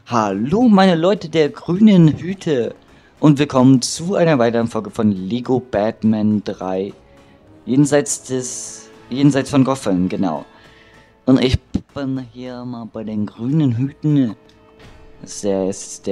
Hallo meine Leute der grünen Hüte und willkommen zu einer weiteren Folge von Lego Batman 3. Jenseits von Gotham, genau. Und ich bin hier mal bei den grünen Hüten. Da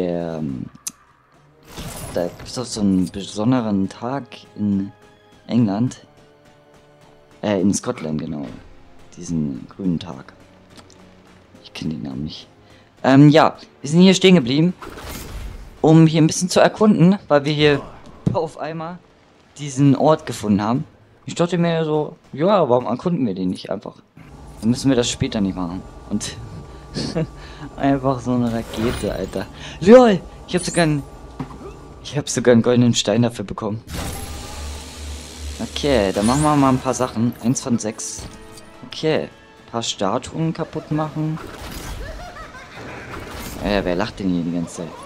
gibt es doch so einen besonderen Tag in England. In Scotland, genau. Diesen grünen Tag. Ich kenne den Namen nicht. Ja, wir sind hier stehen geblieben, um hier ein bisschen zu erkunden, weil wir hier auf einmal diesen Ort gefunden haben. Ich dachte mir so, ja, warum erkunden wir den nicht einfach? Dann müssen wir das später nicht machen. Und einfach so eine Rakete, Alter. LOL! Ich hab sogar einen goldenen Stein dafür bekommen. Okay, dann machen wir mal ein paar Sachen. 1 von 6. Okay, ein paar Statuen kaputt machen. Wer lacht denn hier die ganze Zeit?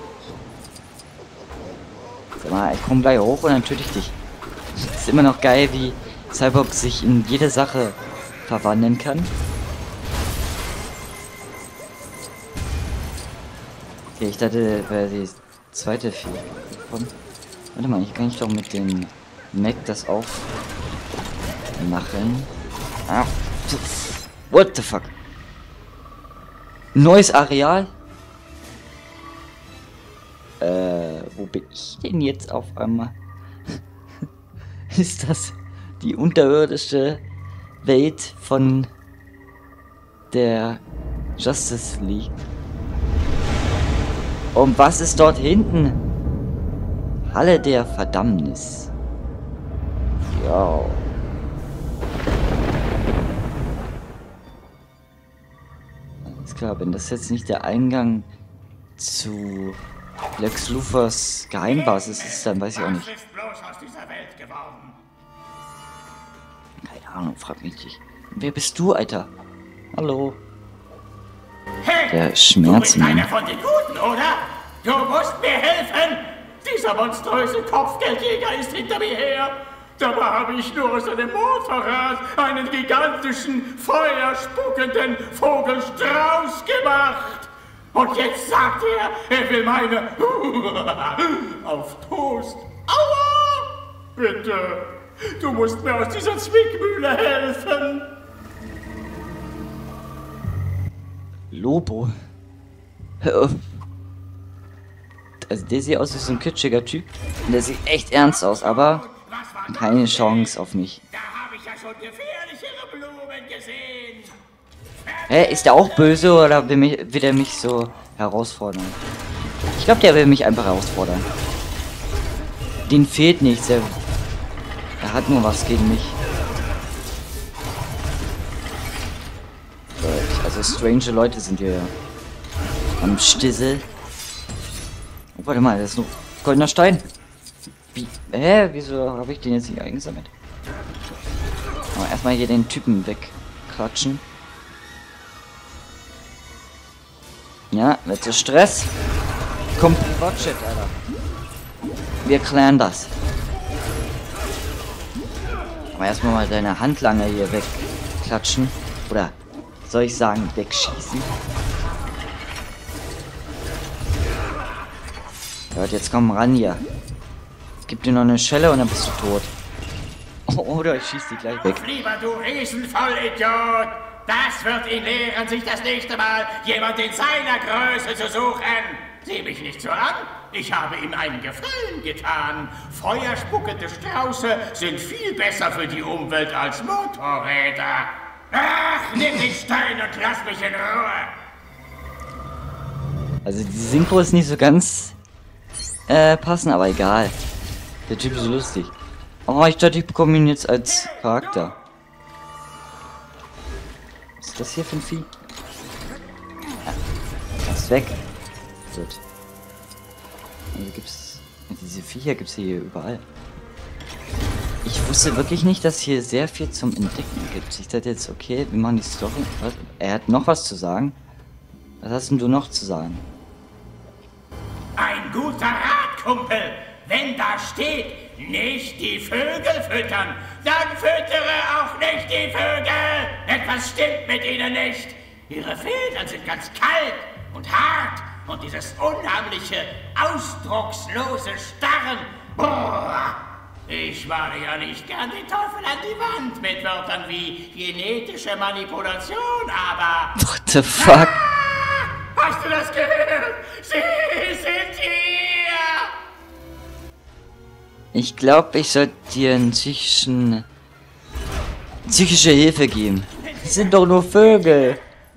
Sag mal, ich komm gleich hoch und dann töte ich dich. Ist immer noch geil, wie Cyborg sich in jede Sache verwandeln kann. Okay, ich dachte, wäre die zweite Fähigkeit davon. Warte mal, hier kann ich doch mit dem Mac das auch machen. Ah, what the fuck? Neues Areal? Wo bin ich denn jetzt auf einmal? Ist das die unterirdische Welt von der Justice League? Und was ist dort hinten? Halle der Verdammnis. Ja. Alles klar, wenn das jetzt nicht der Eingang zu Lex Luthers Geheimbasis ist, dann weiß ich auch nicht. Keine Ahnung, frag mich nicht. Wer bist du, Alter? Hallo. Hey, der Schmerzmann. Du bist einer von den Guten, oder? Du musst mir helfen! Dieser monströse Kopfgeldjäger ist hinter mir her! Dabei habe ich nur aus einem Motorrad einen gigantischen, feuerspuckenden Vogelstrauß gemacht! Und jetzt sagt er will meine auf Toast. Aua! Bitte, du musst mir aus dieser Zwickmühle helfen. Lobo. Hör auf. Also der sieht aus wie so ein kitschiger Typ. Und der sieht echt ernst aus, aber keine Chance auf mich. Da habe ich ja schon gefährlichere Blumen gesehen. Hä, ist der auch böse oder will er mich so herausfordern? Ich glaube, der will mich einfach herausfordern. Den fehlt nichts. Er hat nur was gegen mich. Also strange Leute sind hier am Stissel. Oh, warte mal, das ist ein goldener Stein. Wie? Wieso habe ich den jetzt nicht eingesammelt? Aber erstmal hier den Typen wegklatschen. Ja, mit so Stress kommt Privatchat, Alter. Wir klären das. Aber erstmal mal deine Handlanger hier wegklatschen. Oder soll ich sagen, wegschießen? Ja, jetzt komm ran hier. Gib dir noch eine Schelle und dann bist du tot. Oh, oder ich schieß die gleich weg. Lieber du Riesenvollidiot! Das wird ihn lehren, sich das nächste Mal jemand in seiner Größe zu suchen. Sieh mich nicht so an. Ich habe ihm einen Gefallen getan. Feuerspuckende Strauße sind viel besser für die Umwelt als Motorräder. Ach, nimm den Stein und lass mich in Ruhe. Also die Synchro ist nicht so ganz passend, aber egal. Der Typ ist so lustig. Oh, ich dachte, ich bekomme ihn jetzt als Charakter. Was ist das hier für ein Vieh? Ja, das ist weg. Gut. Also gibt's. Diese Viecher gibt's hier überall. Ich wusste wirklich nicht, dass hier sehr viel zum Entdecken gibt. Ich dachte jetzt, okay, wir machen die Story. Was? Er hat noch was zu sagen. Was hast denn du noch zu sagen? Ein guter Rat, Kumpel. Wenn da steht, nicht die Vögel füttern, dann füttere auch nicht die Vögel. Etwas stimmt mit ihnen nicht. Ihre Federn sind ganz kalt und hart Und dieses unheimliche, ausdruckslose Starren. Boah! Ich male ja nicht gern den Teufel an die Wand mit Wörtern wie genetische Manipulation, aber... What the fuck? Hast du das gehört? Sie sind hier! Ich glaube, ich sollte dir einen psychische Hilfe geben. Das sind doch nur Vögel.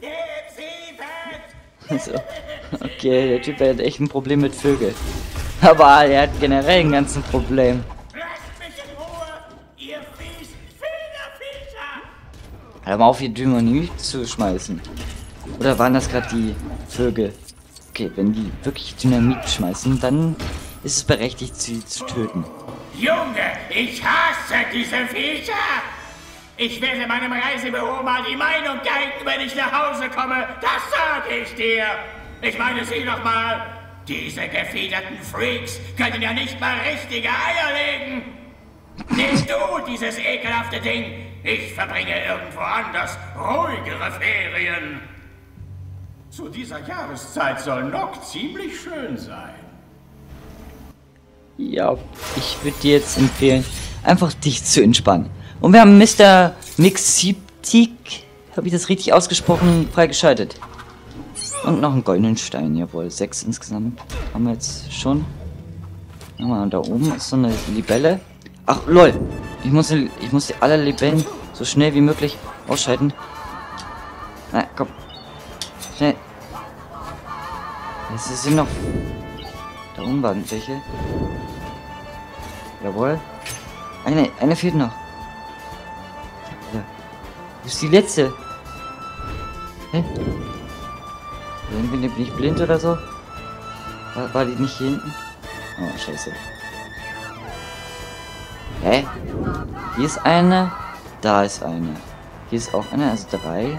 Also, okay, der Typ hat echt ein Problem mit Vögeln. Aber er hat generell ein ganzes Problem. Lasst mich in Ruhe, ihr fiesen Federviecher! Hör mal auf, hier Dynamit zu schmeißen. Oder waren das gerade die Vögel? Okay, wenn die wirklich Dynamit schmeißen, dann ist es berechtigt, sie zu töten. Junge, ich hasse diese Viecher! Ich werde meinem Reisebüro mal die Meinung geigen, wenn ich nach Hause komme. Das sage ich dir. Ich meine, sieh doch mal. Diese gefiederten Freaks können ja nicht mal richtige Eier legen. Nimm du dieses ekelhafte Ding. Ich verbringe irgendwo anders ruhigere Ferien. Zu dieser Jahreszeit soll Nock ziemlich schön sein. Ja, ich würde dir jetzt empfehlen, einfach dich zu entspannen. Und wir haben Mr. Mixiptik, habe ich das richtig ausgesprochen, freigeschaltet. Und noch einen goldenen Stein, jawohl, 6 insgesamt haben wir jetzt schon. Und da oben ist so eine Libelle. Ach, lol, ich muss die alle Libellen so schnell wie möglich ausschalten. Na, komm. Schnell. Es sind noch... Da oben waren welche. Jawohl. Eine fehlt noch. Ja. Wo ist die letzte? Hä? Irgendwie bin ich blind oder so? War die nicht hier hinten? Oh, scheiße. Hä? Hier ist eine. Da ist eine. Hier ist auch eine, also 3.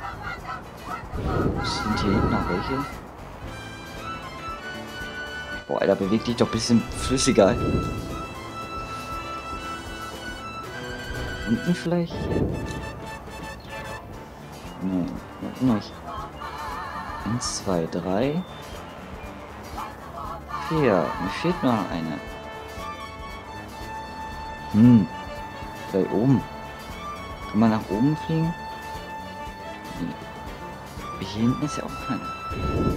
Sind hier hinten noch welche? Boah, Alter, bewegt dich doch ein bisschen flüssiger. Unten vielleicht? Nee, noch nicht. 1, 2, 3. 4. Mir fehlt noch eine. Da oben. Kann man nach oben fliegen? Nee. Hier hinten ist ja auch keiner.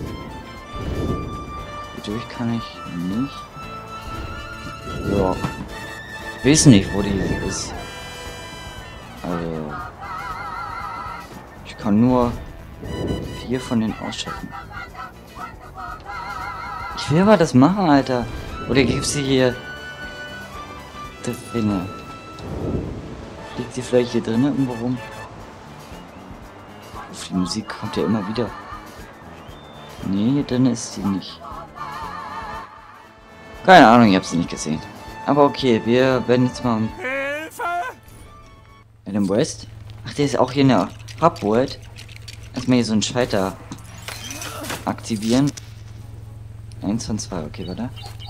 Durch kann ich nicht. Ja. Ich weiß nicht, wo die ist. Also. Ich kann nur 4 von den ausschalten. Ich will aber das machen, Alter. Oder gibt's sie hier drinne? Liegt sie vielleicht hier drinnen irgendwo rum? Auf die Musik kommt ja immer wieder. Nee, hier drin ist sie nicht. Keine Ahnung, ich habe sie nicht gesehen. Aber okay, wir werden jetzt mal... Hilfe! Adam West? Ach, der ist auch hier in der Hubworld. Erstmal hier so einen Schalter aktivieren. 1 von 2, okay, warte.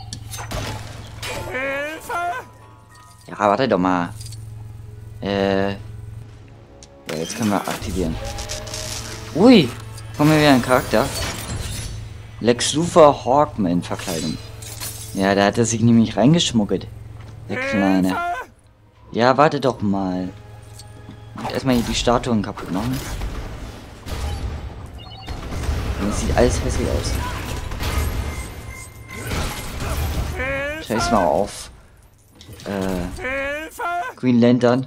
Hilfe! Ja, warte doch mal. Ja, jetzt können wir aktivieren. Ui, kommen wir wieder einen Charakter. Lex Luthor Hawkman Verkleidung. Ja, da hat er sich nämlich reingeschmuggelt. Der Kleine. Ja, warte doch mal. Und erstmal hier die Statuen kaputt machen. Das sieht alles hässlich aus. Scheiß mal auf. Green Lantern.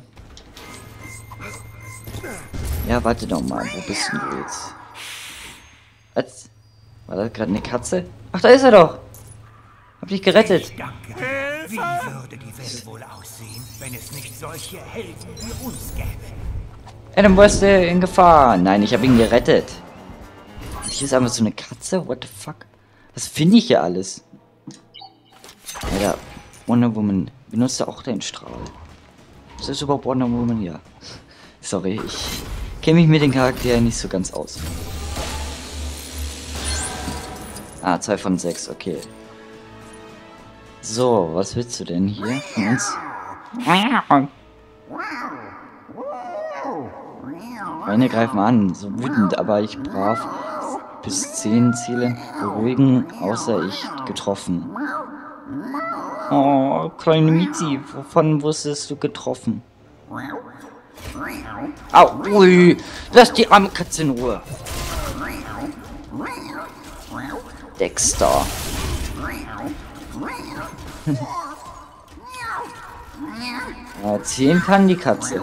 Ja, warte doch mal. Wo bist denn du jetzt? Was? War das gerade eine Katze? Ach, da ist er doch. Hab dich gerettet. Danke. Wie würde die Welt wohl aussehen, wenn es nicht solche Helden wie uns gäbe? Adam West in Gefahr. Nein, ich habe ihn gerettet. Und hier ist einfach so eine Katze. What the fuck? Was finde ich hier alles? Alter, Wonder Woman benutzt auch den Strahl. Ist das überhaupt Wonder Woman? Ja. Sorry, ich kenne mich mit den Charakteren nicht so ganz aus. Ah, 2 von 6, okay. So, was willst du denn hier von uns? Meine greifen an, so wütend, aber ich brav bis 10 Ziele beruhigen, außer ich getroffen. Oh, kleine Mizi, wovon wusstest du getroffen? Au, ui, lass die arme Katze in Ruhe. Dexter. Ja, 10 kann die Katze.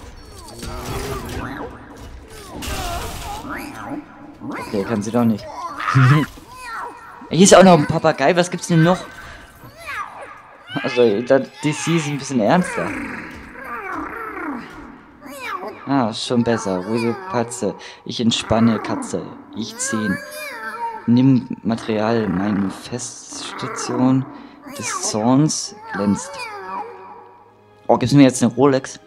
Okay, kann sie doch nicht. Hier ist auch noch ein Papagei. Was gibt's denn noch? Also, die ist ein bisschen ernster. Ah, schon besser. Ruhige Katze. Ich entspanne Katze. Ich 10. Nimm Material. Meine Feststation des Zorns glänzt. Oh, gibst du mir jetzt eine Rolex?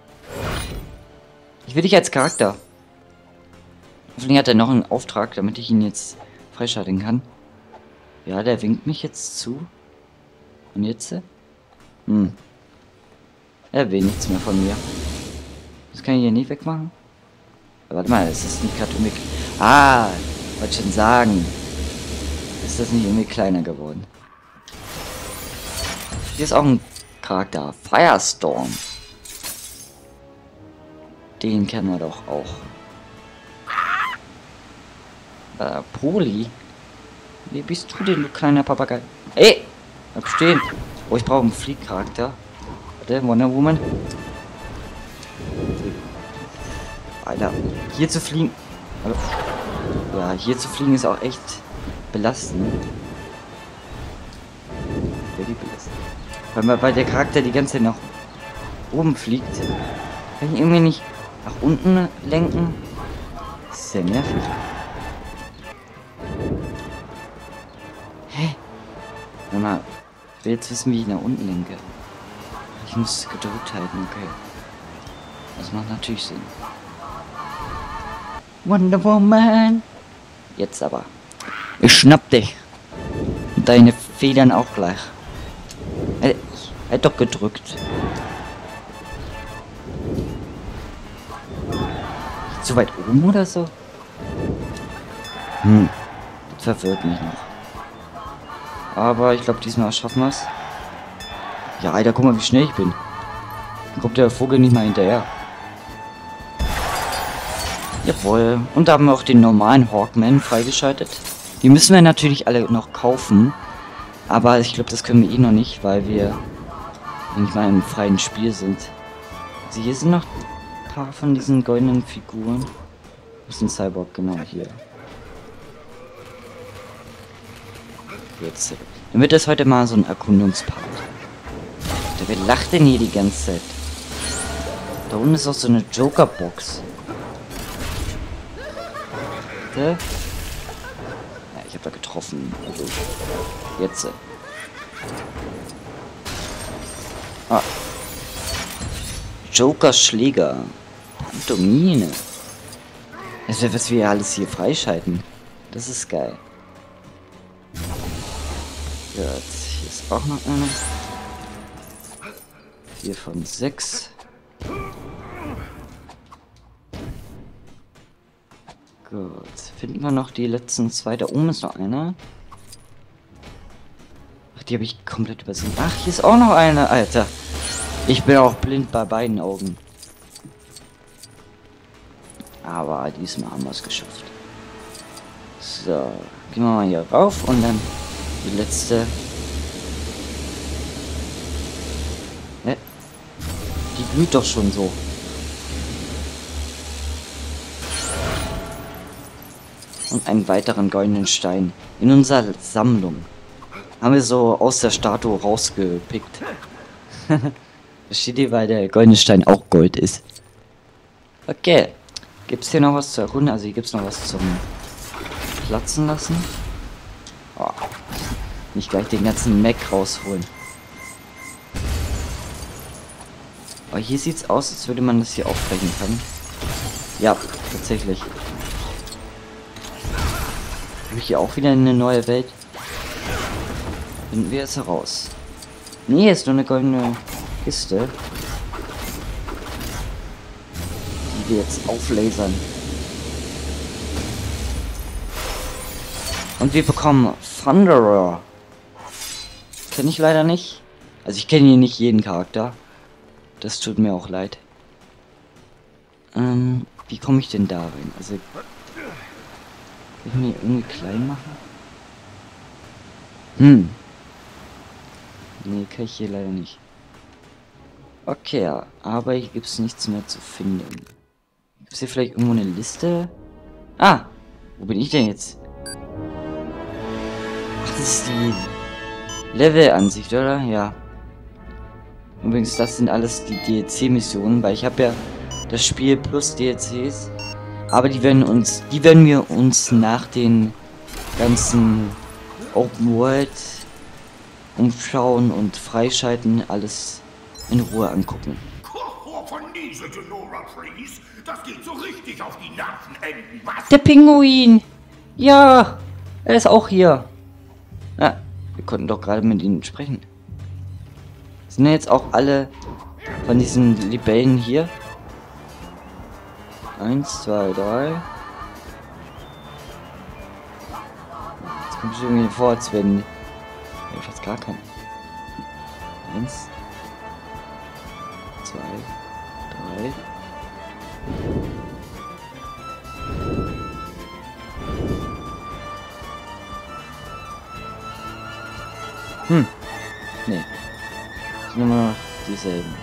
Ich will dich als Charakter. Hoffentlich hat er noch einen Auftrag, damit ich ihn jetzt freischalten kann. Ja, der winkt mich jetzt zu. Und jetzt? Er will nichts mehr von mir. Das kann ich hier nicht wegmachen. Aber warte mal, ist das nicht gerade irgendwie... Ah, wollte schon sagen. Ist das nicht irgendwie kleiner geworden? Hier ist auch ein Charakter. Firestorm. Den kennen wir doch auch. Poli? Wie bist du denn, du kleiner Papagei? Ey! Bleib stehen! Oh, ich brauche einen Fliehcharakter. Warte, Wonder Woman. Alter, hier zu fliegen. Ja, hier zu fliegen ist auch echt belastend. Wirklich belastend. Weil der Charakter die ganze Zeit nach oben fliegt. Kann ich irgendwie nicht nach unten lenken? Das ist sehr nervig. Hä? Warte mal, ich will jetzt wissen, wie ich nach unten lenke. Ich muss gedrückt halten, okay. Das macht natürlich Sinn. Wonder Woman! Jetzt aber. Ich schnapp dich. Und deine Federn auch gleich. Halt doch gedrückt. Zu weit oben oder so? Das verwirrt mich noch. Aber ich glaube, diesmal schaffen wir es. Ja, Alter, guck mal, wie schnell ich bin. Dann kommt der Vogel nicht mal hinterher. Jawohl. Und da haben wir auch den normalen Hawkman freigeschaltet. Die müssen wir natürlich alle noch kaufen. Aber ich glaube, das können wir eh noch nicht, weil wir nicht mal im freien Spiel sind. Also hier sind noch ein paar von diesen goldenen Figuren. Das ist ein Cyborg, genau hier. Jetzt. Dann wird das heute mal so ein Erkundungspart. Wer lacht denn hier die ganze Zeit? Da unten ist auch so eine Joker-Box. Ja, ich habe da getroffen. Also, jetzt. Ah. Joker-Schläger. Pantomime. Also, was wir alles hier freischalten. Das ist geil. Ja, jetzt hier ist auch noch eine. 4 von 6. Gut, finden wir noch die letzten 2. Da oben ist noch einer. Ach, die habe ich komplett übersehen. Ach, hier ist auch noch eine, Alter. Ich bin auch blind bei beiden Augen. Aber diesmal haben wir es geschafft. So, gehen wir mal hier rauf und dann die letzte. Ne? Die blüht doch schon so. Und einen weiteren goldenen Stein in unserer Sammlung. Haben wir so aus der Statue rausgepickt. Das steht hier, weil der goldene Stein auch Gold ist. Okay. Gibt es hier noch was zu erkunden? Also hier gibt es noch was zum Platzen lassen. Oh. Nicht gleich den ganzen Mac rausholen. Aber hier sieht es aus, als würde man das hier aufbrechen können. Ja, tatsächlich. Habe ich hier auch wieder eine neue Welt? Finden wir es heraus. Nee, ist nur eine goldene Kiste. Die wir jetzt auflasern. Und wir bekommen Thunderer. Kenne ich leider nicht. Also ich kenne hier nicht jeden Charakter. Das tut mir auch leid. Wie komme ich denn da rein? Also kann ich mir irgendwie klein machen? Nee, kann ich hier leider nicht. Okay, ja, aber hier gibt es nichts mehr zu finden. Gibt es hier vielleicht irgendwo eine Liste? Ah! Wo bin ich denn jetzt? Ach, das ist die Level-Ansicht, oder? Ja. Übrigens, das sind alles die DLC-Missionen, weil ich habe ja das Spiel plus DLCs. Aber die werden wir uns nach den ganzen Open World umschauen und freischalten, alles in Ruhe angucken. Das geht so richtig auf die Nervenenden, was? Der Pinguin! Ja! Er ist auch hier. Ja, wir konnten doch gerade mit ihnen sprechen. Sind ja jetzt auch alle von diesen Libellen hier? 1, 2, 3. Jetzt kommt es irgendwie vor, als wenn... Ja, fast gar kein. 1, 2, 3. Nee. Das sind immer noch dieselben.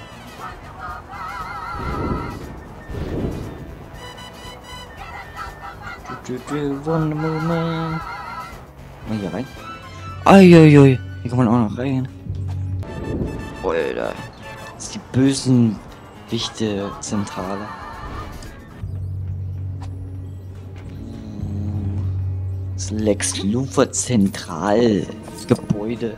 Wonder Woman. Mal hier rein. Uiuiui. Hier kann man auch noch rein. Alter. Das ist die bösen Wichte Zentrale. Das Lex Luthor Zentral Gebäude.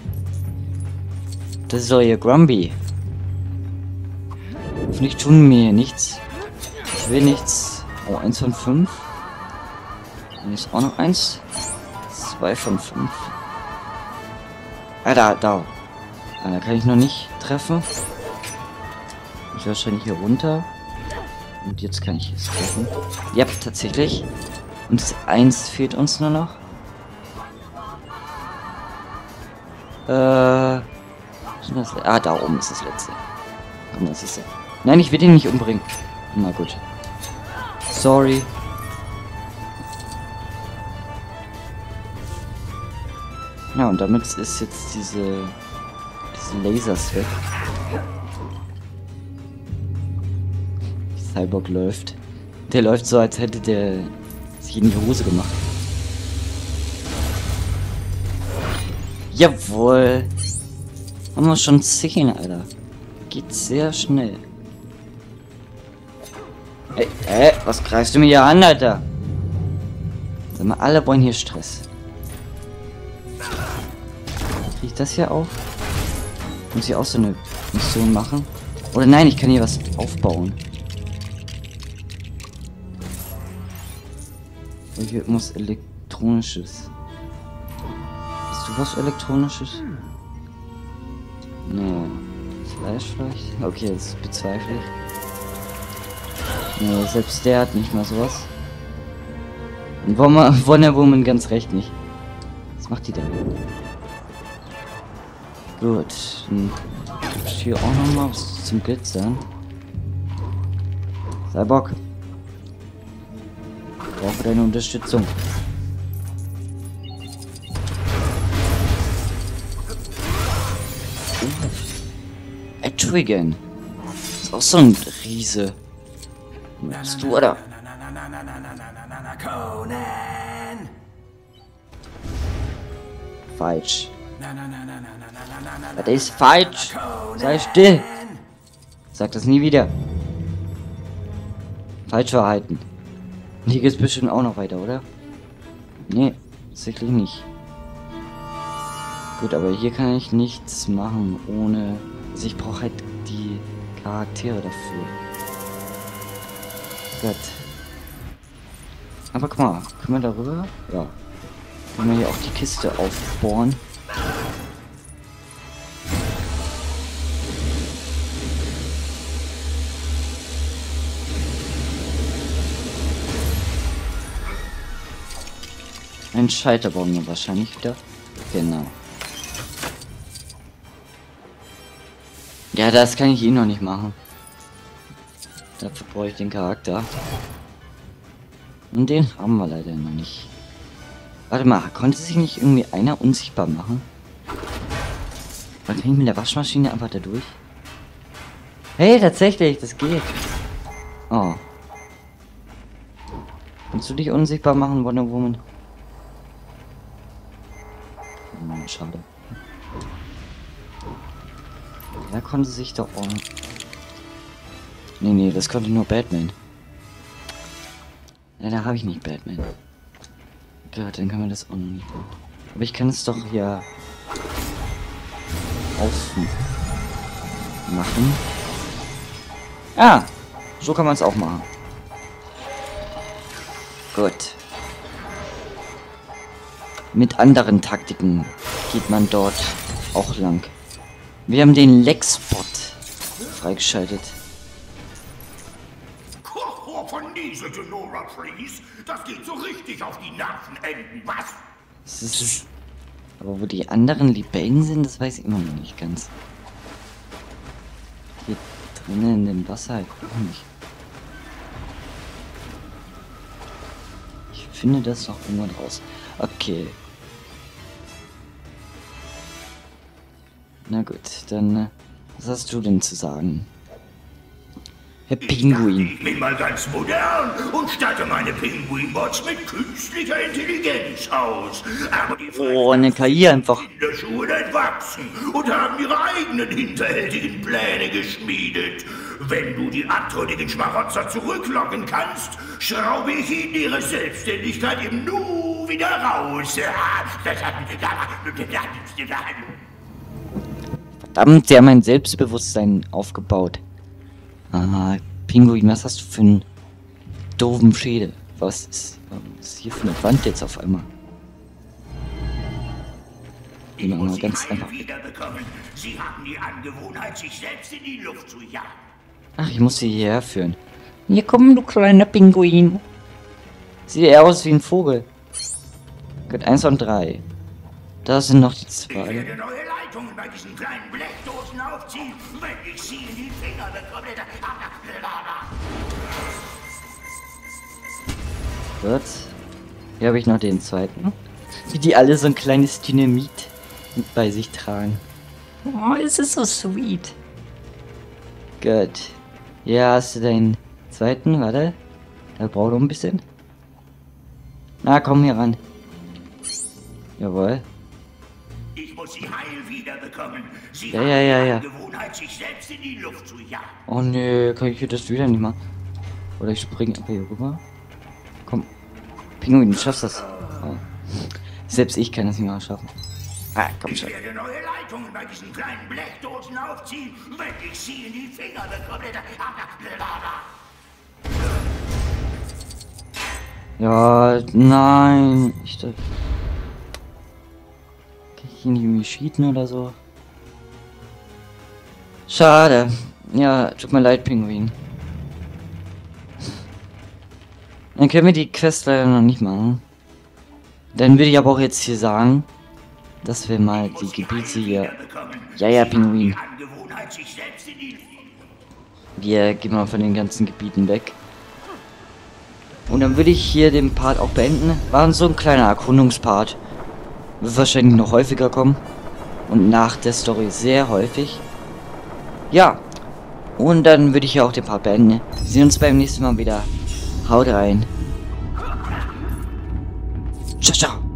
Das ist doch hier Grumpy. Hoffentlich tun mir nichts. Ich will nichts. Oh, 1 von 5. Hier ist auch noch 1. 2 von 5. Ah, da. Ah, da kann ich noch nicht treffen. Ich wahrscheinlich hier runter. Und jetzt kann ich es treffen. Ja, tatsächlich. Und das 1 fehlt uns nur noch. Ah, da oben ist das letzte. Komm, das ist der. Nein, ich will den nicht umbringen. Na gut. Sorry. Ja, und damit ist jetzt diese Lasers weg. Cyborg läuft. Der läuft so, als hätte der sich in die Hose gemacht. Jawohl. Haben wir schon 10, Alter. Geht sehr schnell. Ey, was greifst du mir hier an, Alter? Sag mal, alle wollen hier Stress. Krieg ich das hier auf? Muss ich auch so eine Mission machen? Oder nein, ich kann hier was aufbauen. Und hier muss Elektronisches. Hast du was Elektronisches? Nee. Fleisch vielleicht? Okay, das bezweifle ich. Nee, selbst der hat nicht mal sowas. Und Wonder Woman ganz recht nicht. Was macht die da? Gut, dann gibt es hier auch noch mal was zum Glitzern. Cyborg. Ich brauche deine Unterstützung. Etrigan. Ist auch so ein Riese. Bist du, oder? Conan! Falsch. Das ist falsch. Sei still. Sag das nie wieder. Falsch verhalten. Hier geht's bestimmt auch noch weiter, oder? Nee, tatsächlich nicht. Gut, aber hier kann ich nichts machen ohne... Also ich brauche halt die Charaktere dafür. Gott. Aber guck mal, können wir darüber? Ja. Können wir hier auch die Kiste aufbohren? Ein Scheiterbaum wahrscheinlich wieder. Genau. Ja, das kann ich noch nicht machen. Dafür brauche ich den Charakter. Und den haben wir leider noch nicht. Warte mal, konnte sich nicht irgendwie einer unsichtbar machen? Oder kann ich mit der Waschmaschine einfach da durch? Hey, tatsächlich, das geht. Oh. Kannst du dich unsichtbar machen, Wonder Woman? Oh, schade. Da konnte sich doch auch... Nee, das konnte nur Batman. Ja, da habe ich nicht Batman. Gut, dann können wir das auch noch nicht machen. Aber ich kann es doch hier... machen. Ah! So kann man es auch machen. Gut. Mit anderen Taktiken geht man dort auch lang. Wir haben den Lex-Bot freigeschaltet. Von diese Sonora Trees, das geht so richtig auf die Nervenenden, was? Das ist... Aber wo die anderen Libellen sind, das weiß ich immer noch nicht ganz. Hier drinnen in dem Wasser halt auch nicht. Ich finde das noch irgendwann raus. Okay. Na gut, dann was hast du denn zu sagen? Herr Pinguin. Ich bin mal ganz modern und statte meine Pinguin-Bots mit künstlicher Intelligenz aus. Aber die eine KI einfach. Kinderschuhe entwachsen und haben ihre eigenen hinterhältigen Pläne geschmiedet. Wenn du die abtrünnigen Schmarotzer zurücklocken kannst, schraube ich ihnen ihre Selbstständigkeit im Nu wieder raus. Verdammt, sie haben mein Selbstbewusstsein aufgebaut. Ah, Pinguin, was hast du für einen doofen Schädel? Was ist hier für eine Wand jetzt auf einmal? Die machen wir ganz einfach. Sie haben die Angewohnheit, sich selbst in die Luft zu jagen. Ach, ich muss sie hierher führen. Hier komm, du kleiner Pinguin. Sieht eher aus wie ein Vogel. Gut, 1 und 3. Da sind noch die 2. Ich werde neue Leitungen bei diesen kleinen Blechdosen aufziehen, wenn ich sie in die Finger bekomme. Gut. Hier habe ich noch den zweiten. Wie die alle so ein kleines Dynamit bei sich tragen. Oh, es ist so sweet. Gut. Hier hast du deinen zweiten, warte. Der braucht noch ein bisschen. Na, komm hier ran. Jawohl. Ich muss sie heil wiederbekommen. Sie Ja. haben die Angewohnheit, sich selbst in die Luft zu jagen. Oh nö, kann ich das wieder nicht machen. Oder ich springe einfach hier rüber. Komm. Pinguin, du schaffst das. Oh. Selbst ich kann das nicht mal schaffen. Ah, komm schon. Ich werde neue Leitungen bei diesen kleinen Blechdosen aufziehen, wenn ich sie in die Finger bekomme. Ja, nein. Kann ich ihn nicht irgendwie cheaten oder so? Schade. Ja, tut mir leid, Pinguin. Dann können wir die Quest leider noch nicht machen. Dann würde ich aber auch jetzt hier sagen, dass wir mal die Gebiete hier... Ja, Pinguin. Wir gehen mal von den ganzen Gebieten weg. Und dann würde ich hier den Part auch beenden. War so ein kleiner Erkundungspart. Wird wahrscheinlich noch häufiger kommen. Und nach der Story sehr häufig. Ja. Und dann würde ich ja auch den Part beenden. Wir sehen uns beim nächsten Mal wieder. Haut rein. Ciao, ciao.